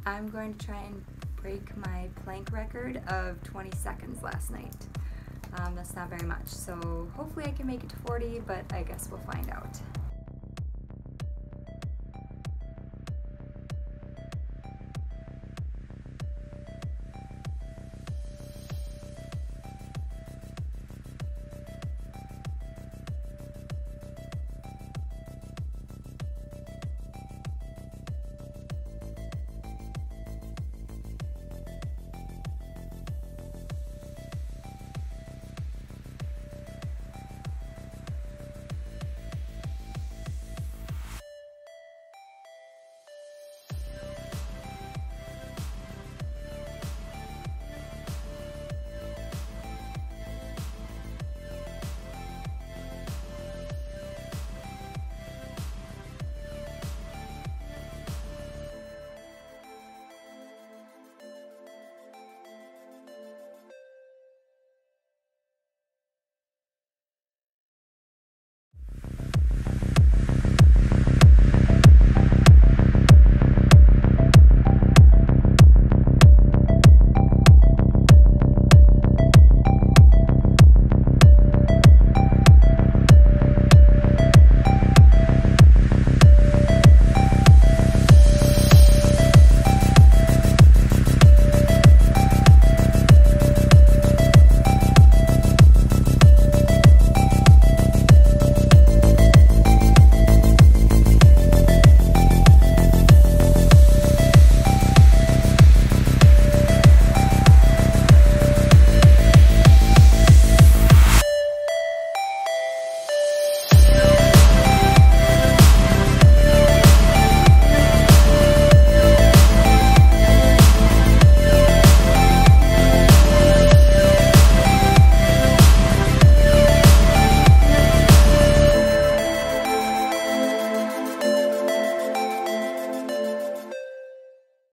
I'm going to try and break my plank record of 20 seconds last night. That's not very much, so hopefully I can make it to 40, but I guess we'll find out.